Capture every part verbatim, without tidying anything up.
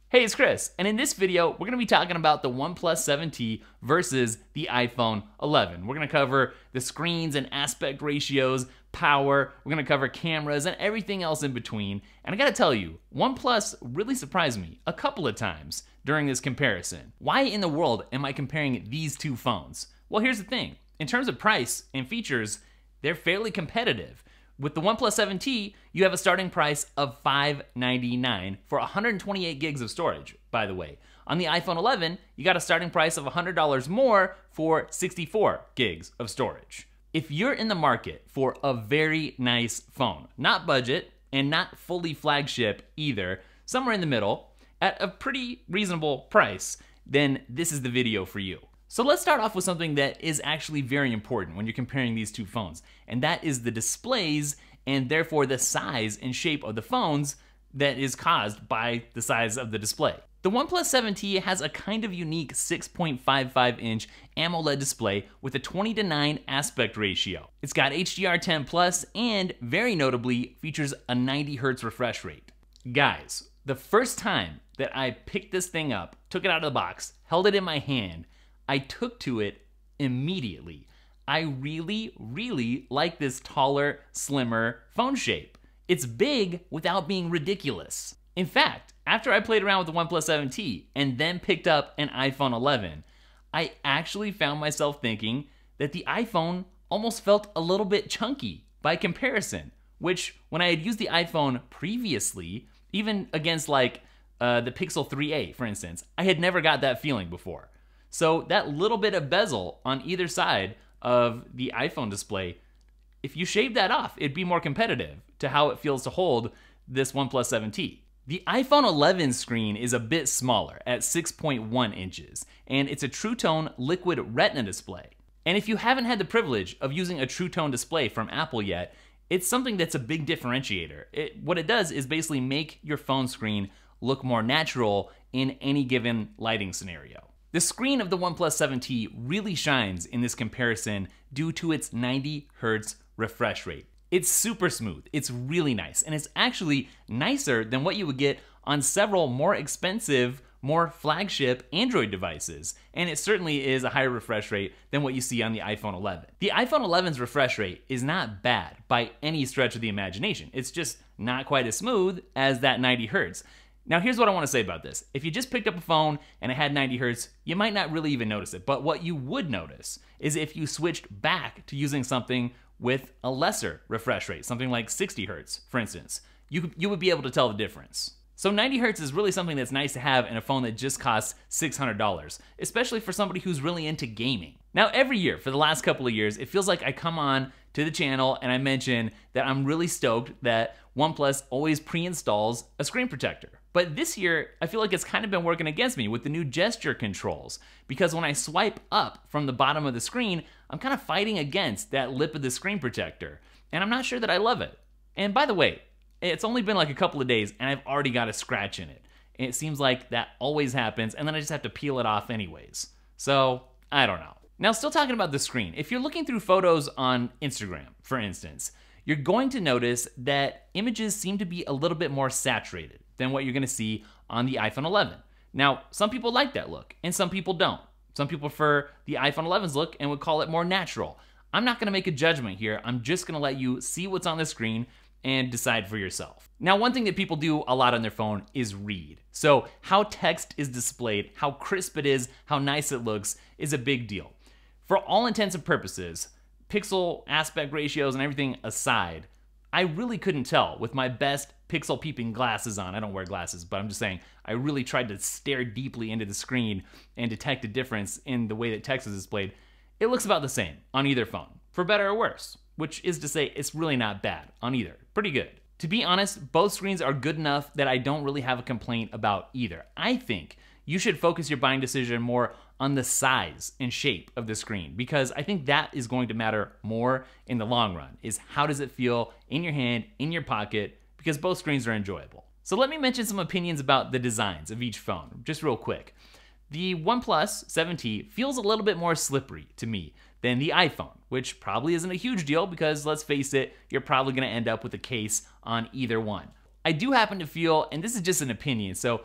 Hey, it's Chris, and in this video, we're gonna be talking about the OnePlus seven T versus the iPhone eleven. We're gonna cover the screens and aspect ratios, power, we're gonna cover cameras, and everything else in between. And I gotta tell you, OnePlus really surprised me a couple of times during this comparison. Why in the world am I comparing these two phones? Well, here's the thing. In terms of price and features, they're fairly competitive. With the OnePlus seven T, you have a starting price of five ninety-nine for one hundred twenty-eight gigs of storage, by the way. On the iPhone eleven, you got a starting price of one hundred dollars more for sixty-four gigs of storage. If you're in the market for a very nice phone, not budget and not fully flagship either, somewhere in the middle, at a pretty reasonable price, then this is the video for you. So let's start off with something that is actually very important when you're comparing these two phones, and that is the displays and therefore the size and shape of the phones that is caused by the size of the display. The OnePlus seven T has a kind of unique six point five five inch AMOLED display with a twenty to nine aspect ratio. It's got H D R ten plus and, very notably, features a ninety hertz refresh rate. Guys, the first time that I picked this thing up, took it out of the box, held it in my hand, I took to it immediately. I really, really like this taller, slimmer phone shape. It's big without being ridiculous. In fact, after I played around with the OnePlus seven T and then picked up an iPhone eleven, I actually found myself thinking that the iPhone almost felt a little bit chunky by comparison, which when I had used the iPhone previously, even against like uh, the Pixel three A, for instance, I had never got that feeling before. So that little bit of bezel on either side of the iPhone display, if you shave that off, it'd be more competitive to how it feels to hold this OnePlus seven T. The iPhone eleven screen is a bit smaller at six point one inches, and it's a True Tone liquid retina display. And if you haven't had the privilege of using a True Tone display from Apple yet, it's something that's a big differentiator. It, what it does is basically make your phone screen look more natural in any given lighting scenario. The screen of the OnePlus seven T really shines in this comparison due to its ninety hertz refresh rate. It's super smooth, it's really nice, and it's actually nicer than what you would get on several more expensive, more flagship Android devices, and it certainly is a higher refresh rate than what you see on the iPhone eleven. The iPhone eleven's refresh rate is not bad by any stretch of the imagination. It's just not quite as smooth as that ninety hertz. Now here's what I want to say about this. If you just picked up a phone and it had ninety hertz, you might not really even notice it. But what you would notice is if you switched back to using something with a lesser refresh rate, something like sixty hertz, for instance, you, you would be able to tell the difference. So ninety hertz is really something that's nice to have in a phone that just costs six hundred dollars, especially for somebody who's really into gaming. Now every year for the last couple of years, it feels like I come on to the channel and I mention that I'm really stoked that OnePlus always pre-installs a screen protector. But this year, I feel like it's kind of been working against me with the new gesture controls, because when I swipe up from the bottom of the screen, I'm kind of fighting against that lip of the screen protector, and I'm not sure that I love it. And by the way, it's only been like a couple of days and I've already got a scratch in it. And it seems like that always happens, and then I just have to peel it off anyways. So, I don't know. Now, still talking about the screen, if you're looking through photos on Instagram, for instance, you're going to notice that images seem to be a little bit more saturated than what you're gonna see on the iPhone eleven. Now, some people like that look, and some people don't. Some people prefer the iPhone eleven's look and would call it more natural. I'm not gonna make a judgment here. I'm just gonna let you see what's on the screen and decide for yourself. Now, one thing that people do a lot on their phone is read. So how text is displayed, how crisp it is, how nice it looks is a big deal. For all intents and purposes, pixel aspect ratios and everything aside, I really couldn't tell with my best pixel peeping glasses on. I don't wear glasses, but I'm just saying I really tried to stare deeply into the screen and detect a difference in the way that text is displayed. It looks about the same on either phone, for better or worse, which is to say it's really not bad on either. Pretty good. To be honest, both screens are good enough that I don't really have a complaint about either. I think you should focus your buying decision more on the size and shape of the screen, because I think that is going to matter more in the long run, is how does it feel in your hand, in your pocket, because both screens are enjoyable. So let me mention some opinions about the designs of each phone, just real quick. The OnePlus seven T feels a little bit more slippery to me than the iPhone, which probably isn't a huge deal because, let's face it, you're probably gonna end up with a case on either one. I do happen to feel, and this is just an opinion, so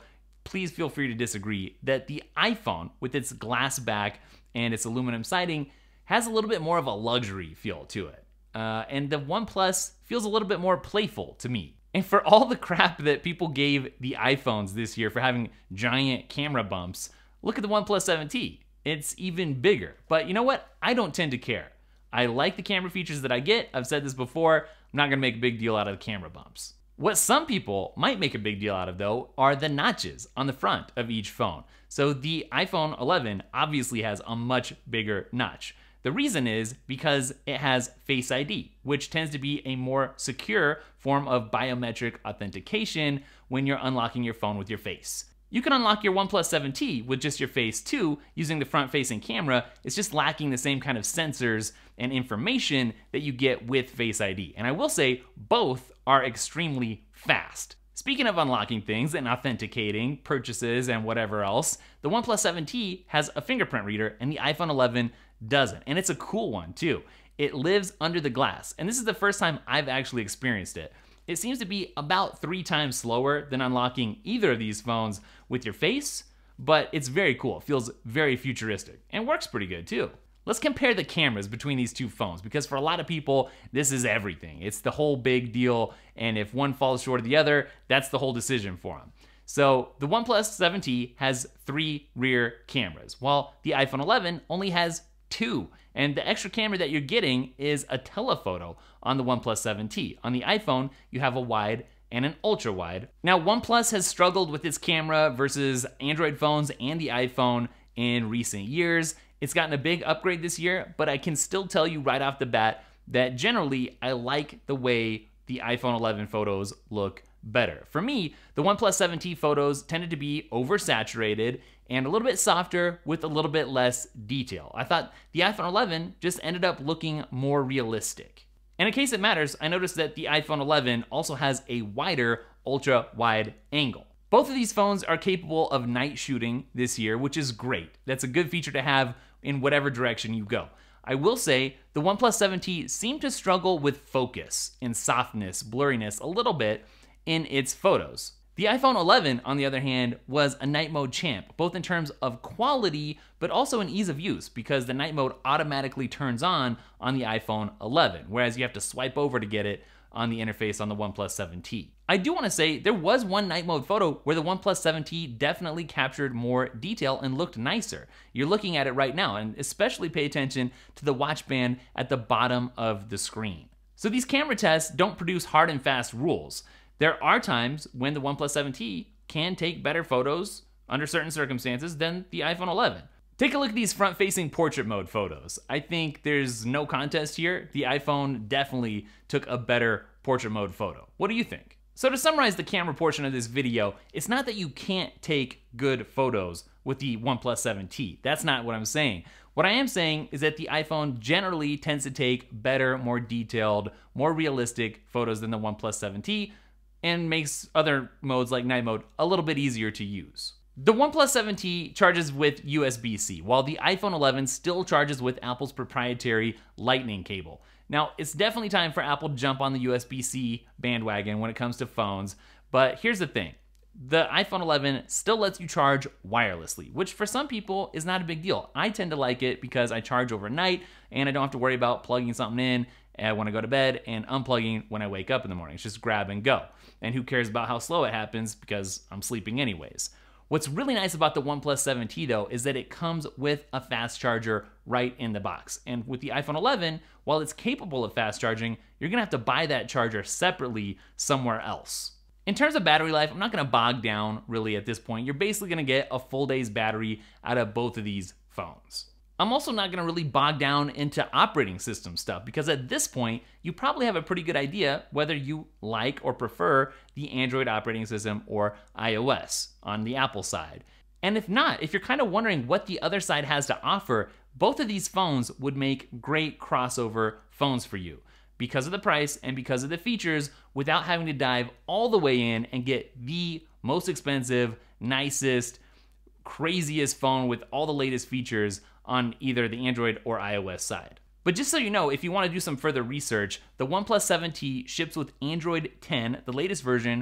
please feel free to disagree, that the iPhone, with its glass back and its aluminum siding, has a little bit more of a luxury feel to it. Uh, and the OnePlus feels a little bit more playful to me. And for all the crap that people gave the iPhones this year for having giant camera bumps, look at the OnePlus seven T. It's even bigger. But you know what? I don't tend to care. I like the camera features that I get. I've said this before. I'm not gonna make a big deal out of the camera bumps. What some people might make a big deal out of, though, are the notches on the front of each phone. So the iPhone eleven obviously has a much bigger notch. The reason is because it has Face I D, which tends to be a more secure form of biometric authentication when you're unlocking your phone with your face. You can unlock your OnePlus seven T with just your face too, using the front-facing camera. It's just lacking the same kind of sensors and information that you get with Face I D. And I will say, both are extremely fast. Speaking of unlocking things and authenticating purchases and whatever else, the OnePlus seven T has a fingerprint reader and the iPhone eleven doesn't. And it's a cool one too. It lives under the glass. And this is the first time I've actually experienced it. It seems to be about three times slower than unlocking either of these phones with your face, but it's very cool. It feels very futuristic and works pretty good too. Let's compare the cameras between these two phones, because for a lot of people, this is everything. It's the whole big deal, and if one falls short of the other, that's the whole decision for them. So the OnePlus seven T has three rear cameras, while the iPhone eleven only has two. And the extra camera that you're getting is a telephoto on the OnePlus seven T. On the iPhone, you have a wide and an ultra wide. Now, OnePlus has struggled with its camera versus Android phones and the iPhone in recent years. It's gotten a big upgrade this year, but I can still tell you right off the bat that generally I like the way the iPhone eleven photos look better. For me, the OnePlus seven T photos tended to be oversaturated and a little bit softer with a little bit less detail. I thought the iPhone eleven just ended up looking more realistic. And in case it matters, I noticed that the iPhone eleven also has a wider ultra wide angle. Both of these phones are capable of night shooting this year, which is great. That's a good feature to have in whatever direction you go. I will say the OnePlus seven T seemed to struggle with focus and softness, blurriness a little bit in its photos. The iPhone eleven, on the other hand, was a night mode champ, both in terms of quality, but also in ease of use, because the night mode automatically turns on on the iPhone eleven, whereas you have to swipe over to get it on the interface on the OnePlus seven T. I do want to say there was one night mode photo where the OnePlus seven T definitely captured more detail and looked nicer. You're looking at it right now, and especially pay attention to the watch band at the bottom of the screen. So these camera tests don't produce hard and fast rules. There are times when the OnePlus seven T can take better photos under certain circumstances than the iPhone eleven. Take a look at these front-facing portrait mode photos. I think there's no contest here. The iPhone definitely took a better portrait mode photo. What do you think? So to summarize the camera portion of this video, it's not that you can't take good photos with the OnePlus seven T. That's not what I'm saying. What I am saying is that the iPhone generally tends to take better, more detailed, more realistic photos than the OnePlus seven T, and makes other modes like night mode a little bit easier to use. The OnePlus seven T charges with U S B C, while the iPhone eleven still charges with Apple's proprietary Lightning cable. Now, it's definitely time for Apple to jump on the U S B C bandwagon when it comes to phones, but here's the thing. The iPhone eleven still lets you charge wirelessly, which for some people is not a big deal. I tend to like it because I charge overnight and I don't have to worry about plugging something in when I go to bed and unplugging when I wake up in the morning. It's just grab and go. And who cares about how slow it happens because I'm sleeping anyways. What's really nice about the OnePlus seven T though is that it comes with a fast charger right in the box. And with the iPhone eleven, while it's capable of fast charging, you're gonna have to buy that charger separately somewhere else. In terms of battery life, I'm not gonna bog down really at this point. You're basically gonna get a full day's battery out of both of these phones. I'm also not gonna really bog down into operating system stuff because at this point, you probably have a pretty good idea whether you like or prefer the Android operating system or iOS on the Apple side. And if not, if you're kind of wondering what the other side has to offer, both of these phones would make great crossover phones for you because of the price and because of the features without having to dive all the way in and get the most expensive, nicest, craziest phone with all the latest features on either the Android or iOS side. But just so you know, if you want to do some further research, the OnePlus seven T ships with Android ten, the latest version,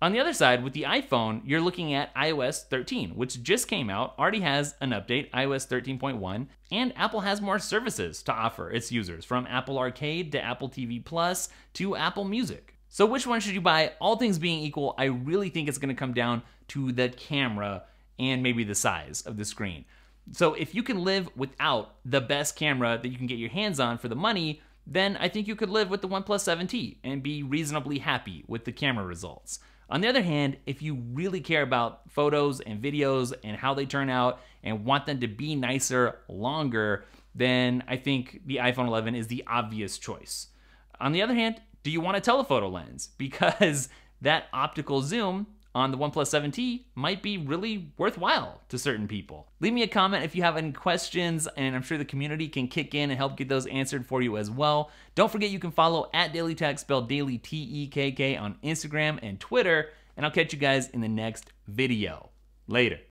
On the other side, with the iPhone, you're looking at i O S thirteen, which just came out, already has an update, i O S thirteen point one, and Apple has more services to offer its users, from Apple Arcade to Apple T V Plus to Apple Music. So which one should you buy? All things being equal, I really think it's gonna come down to the camera and maybe the size of the screen. So if you can live without the best camera that you can get your hands on for the money, then I think you could live with the OnePlus seven T and be reasonably happy with the camera results. On the other hand, if you really care about photos and videos and how they turn out and want them to be nicer longer, then I think the iPhone eleven is the obvious choice. On the other hand, do you want a telephoto lens? Because that optical zoom on the OnePlus seven T might be really worthwhile to certain people. Leave me a comment if you have any questions, and I'm sure the community can kick in and help get those answered for you as well. Don't forget you can follow at Dailytekk, spelled Daily T E K K, on Instagram and Twitter, and I'll catch you guys in the next video. Later.